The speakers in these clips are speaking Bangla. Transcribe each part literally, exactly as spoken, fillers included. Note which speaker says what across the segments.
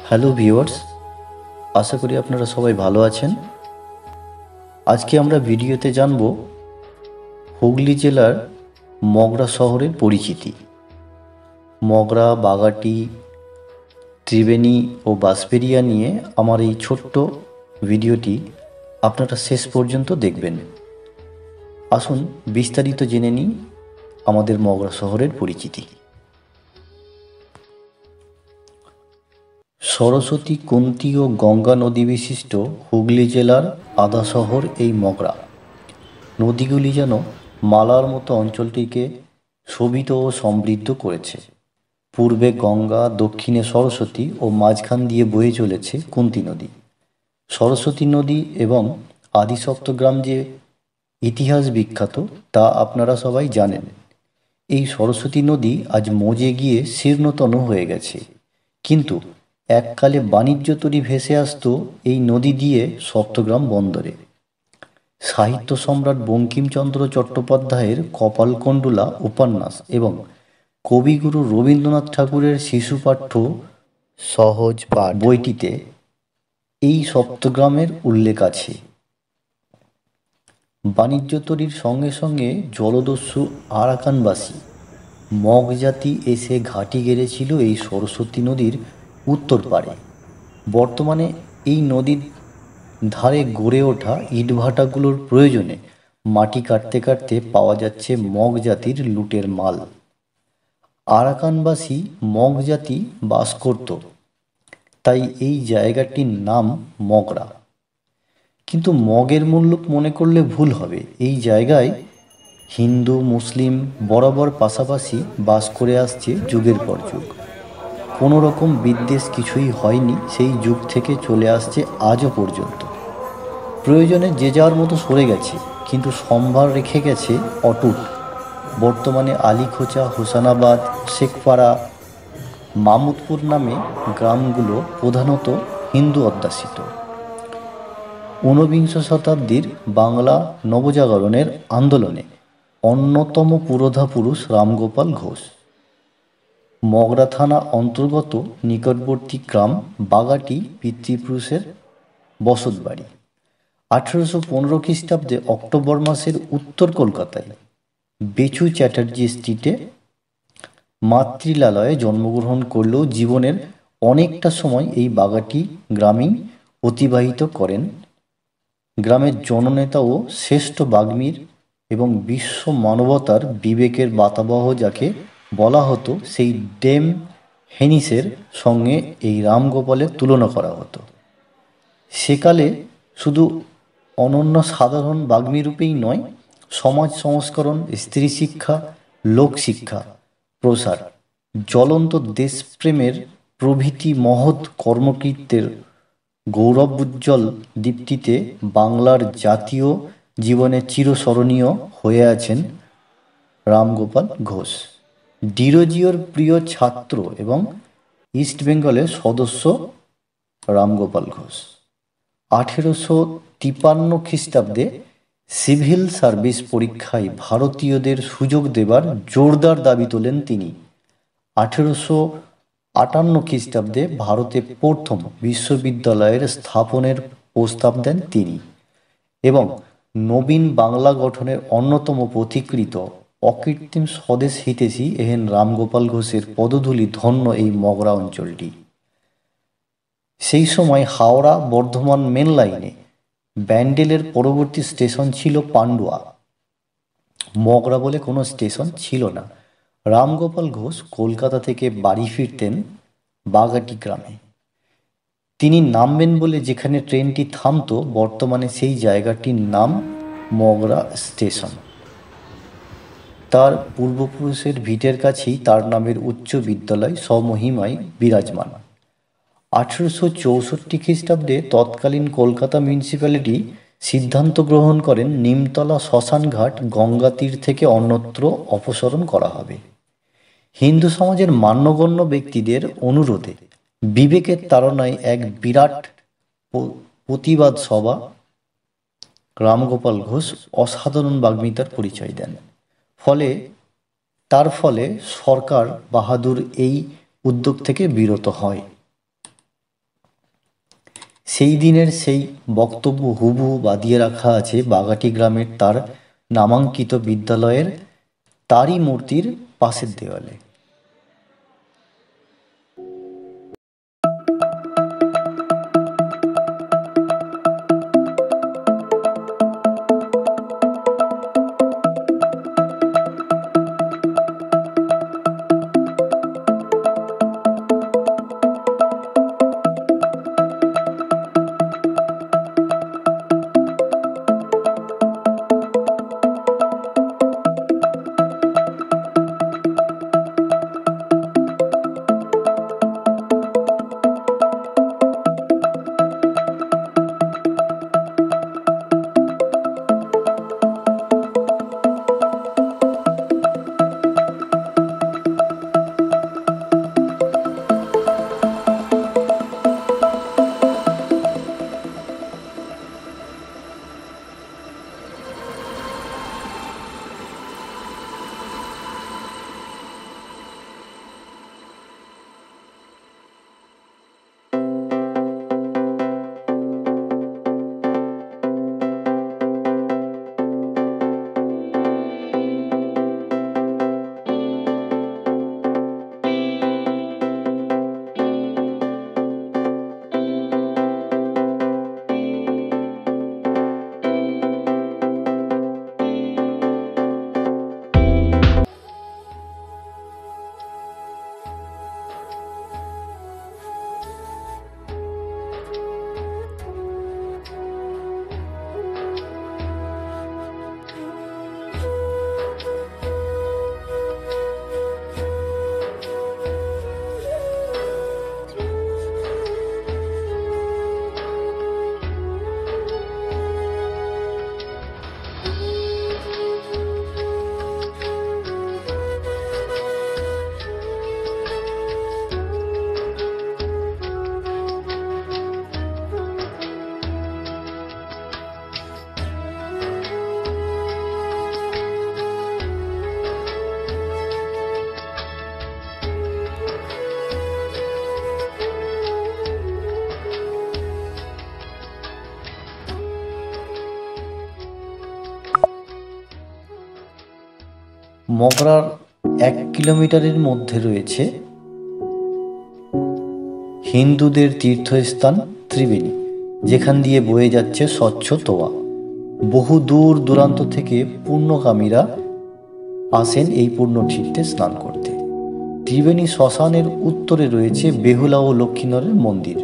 Speaker 1: হ্যালো ভিউয়ার্স, আশা করি আপনারা সবাই ভালো আছেন। আজকে আমরা ভিডিওতে জানব হুগলি জেলার মগরা শহরের পরিচিতি। মগরা, বাগাটি, ত্রিবেণী ও বাঁশবেড়িয়া নিয়ে আমার এই ছোট্ট ভিডিওটি আপনারা শেষ পর্যন্ত দেখবেন। আসুন বিস্তারিত জেনে নিই আমাদের মগরা শহরের পরিচিতি। সরস্বতী, কুন্তী ও গঙ্গা নদী বিশিষ্ট হুগলি জেলার আধা শহর এই মগরা। নদীগুলি যেন মালার মতো অঞ্চলটিকে শোভিত ও সমৃদ্ধ করেছে। পূর্বে গঙ্গা, দক্ষিণে সরস্বতী ও মাঝখান দিয়ে বয়ে চলেছে কুন্তী নদী। সরস্বতী নদী এবং আদিসপ্তগ্রাম যে ইতিহাস বিখ্যাত তা আপনারা সবাই জানেন। এই সরস্বতী নদী আজ মজে গিয়ে শীর্ণতন হয়ে গেছে, কিন্তু এককালে বাণিজ্য তরী ভেসে আসত এই নদী দিয়ে সপ্তগ্রাম বন্দরে। সাহিত্য সম্রাট বঙ্কিমচন্দ্র চট্টোপাধ্যায়ের কপালকুণ্ডলা উপন্যাস এবং কবিগুরু রবীন্দ্রনাথ ঠাকুরের শিশুপাঠ্য সহজ পাঠ বইটিতে এই সপ্তগ্রামের উল্লেখ আছে। বাণিজ্য তরীর সঙ্গে সঙ্গে জলদস্যু আরাকানবাসী মগ জাতি এসে ঘাঁটি গেড়েছিল এই সরস্বতী নদীর উত্তর পাড়ে। বর্তমানে এই নদীর ধারে গড়ে ওঠা ইটভাটাগুলোর প্রয়োজনে মাটি কাটতে কাটতে পাওয়া যাচ্ছে মগ জাতির লুটের মাল। আরাকানবাসী মগ জাতি বাস করত, তাই এই জায়গাটির নাম মগরা। কিন্তু মগের মুল্লুক মনে করলে ভুল হবে। এই জায়গায় হিন্দু মুসলিম বরাবর পাশাপাশি বাস করে আসছে যুগের পর যুগ। কোনো রকম বিদ্বেষ কিছুই হয়নি, সেই যুগ থেকে চলে আসছে আজও পর্যন্ত। প্রয়োজনে যে যার মতো সরে গেছে, কিন্তু সম্ভার রেখে গেছে অটুট। বর্তমানে আলীখোঁচা, হোসানাবাদ, শেখপাড়া, মামুদপুর নামে গ্রামগুলো প্রধানত হিন্দু অধ্যুষিত। ঊনবিংশ শতাব্দীর বাংলা নবজাগরণের আন্দোলনে অন্যতম পুরোধা পুরুষ রামগোপাল ঘোষ। মগরা থানা অন্তর্গত নিকটবর্তী গ্রাম বাগাটি পিতৃপুরুষের বসতবাড়ি। আঠেরোশো পনেরো খ্রিস্টাব্দে অক্টোবর মাসের উত্তর কলকাতায় বেচু চ্যাটার্জি স্ট্রিটে মাতৃলালয়ে জন্মগ্রহণ করলেও জীবনের অনেকটা সময় এই বাগাটি গ্রামেই অতিবাহিত করেন। গ্রামের জননেতা ও শ্রেষ্ঠ বাগ্মীর এবং বিশ্ব মানবতার বিবেকের বাতাবহ যাকে বলা হতো, সেই ডেম হেনিসের সঙ্গে এই রামগোপালের তুলনা করা হতো। সেকালে শুধু অনন্য সাধারণ বাগ্মীরূপেই নয়, সমাজ সংস্করণ, স্ত্রী শিক্ষা, লোকশিক্ষা প্রসার, জ্বলন্ত দেশপ্রেমের প্রভৃতি মহৎ কর্মকৃত্যের গৌরবোজ্জ্বল দীপ্তিতে বাংলার জাতীয় জীবনে চিরস্মরণীয় হয়ে আছেন রামগোপাল ঘোষ। ডিরোজিওর প্রিয় ছাত্র এবং ইস্টবেঙ্গলের সদস্য রামগোপাল ঘোষ। আঠেরোশো তিপান্ন খ্রিস্টাব্দে সিভিল সার্ভিস পরীক্ষায় ভারতীয়দের সুযোগ দেবার জোরদার দাবি তোলেন তিনি। আঠেরোশো আটান্ন খ্রিস্টাব্দে ভারতে প্রথম বিশ্ববিদ্যালয়ের স্থাপনের প্রস্তাব দেন তিনি এবং নবীন বাংলা গঠনের অন্যতম পথিকৃত অকৃত্রিম স্বদেশ হিতৈষী এহেন রামগোপাল ঘোষের পদধূলি ধন্য এই মগরা অঞ্চলটি। সেই সময় হাওড়া বর্ধমান মেন লাইনে ব্যান্ডেলের পরবর্তী স্টেশন ছিল পান্ডুয়া। মগরা বলে কোনো স্টেশন ছিল না। রামগোপাল ঘোষ কলকাতা থেকে বাড়ি ফিরতেন বাগাটি গ্রামে। তিনি নামবেন বলে যেখানে ট্রেনটি থামত, বর্তমানে সেই জায়গাটির নাম মগরা স্টেশন। তার পূর্বপুরুষের ভিটের কাছেই তার নামের উচ্চ বিদ্যালয় স্বমহিমায় বিরাজমান। আঠেরোশো চৌষট্টি খ্রিস্টাব্দে তৎকালীন কলকাতা মিউনিসিপ্যালিটি সিদ্ধান্ত গ্রহণ করেন নিমতলা শ্মশানঘাট গঙ্গা তীর থেকে অন্যত্র অপসারণ করা হবে। হিন্দু সমাজের মান্যগণ্য ব্যক্তিদের অনুরোধে বিবেকের তাড়নায় এক বিরাট প্রতিবাদ সভা রামগোপাল ঘোষ অসাধারণ বাগ্মিতার পরিচয় দেন। ফলে তার ফলে সরকার বাহাদুর এই উদ্যোগ থেকে বিরত হয়। সেই দিনের সেই বক্তব্য হুবহু বাঁধিয়ে রাখা আছে বাগাটি গ্রামের তার নামাঙ্কিত বিদ্যালয়ের তারই মূর্তির পাশের দেওয়ালে। মগরার এক কিলোমিটারের মধ্যে রয়েছে হিন্দুদের তীর্থস্থান ত্রিবেণী, যেখান দিয়ে বয়ে যাচ্ছে স্বচ্ছ তোয়া। বহু দূর দূরান্ত থেকে পুণ্যকামীরা আসেন এই পুণ্যতীর্থে স্নান করতে। ত্রিবেণী শ্মশানের উত্তরে রয়েছে বেহুলা ও লক্ষ্মীনরের মন্দির।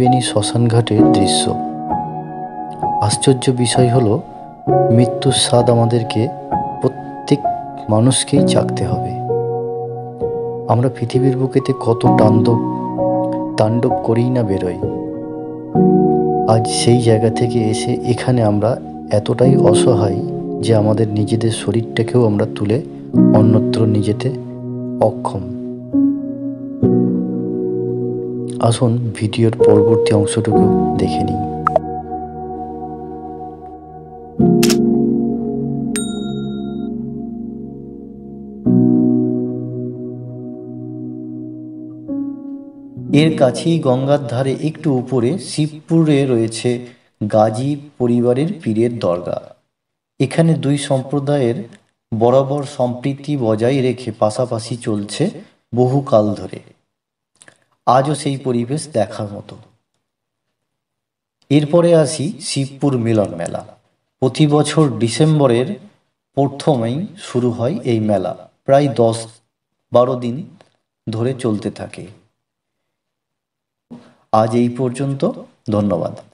Speaker 1: ত্রিবেণী শ্মশান ঘাটের দৃশ্য। আশ্চর্য বিষয় হলো, মৃত্যুর স্বাদ আমাদেরকে প্রত্যেক মানুষকেই চাখতে হবে। আমরা পৃথিবীর বুকেতে কত তাণ্ডব তাণ্ডব করেই না বেরোই, আজ সেই জায়গা থেকে এসে এখানে আমরা এতটাই অসহায় যে আমাদের নিজেদের শরীরটাকেও আমরা তুলে অন্যত্র নিয়ে যেতে অক্ষম। আসুন ভিডিওর পরবর্তী অংশটুকু দেখে নিই। এর কাছেই গঙ্গার ধারে একটু উপরে শিবপুরে রয়েছে গাজী পরিবারের পীরের দরগা। এখানে দুই সম্প্রদায়ের বরাবর সম্প্রীতি বজায় রেখে পাশাপাশি চলছে বহুকাল ধরে। আজও সেই পরিবেশ দেখার মতো। এরপরে আসি শিবপুর মিলন মেলা। প্রতি বছর ডিসেম্বরের প্রথমেই শুরু হয় এই মেলা, প্রায় দশ বারো দিন ধরে চলতে থাকে। আজ এই পর্যন্ত, ধন্যবাদ।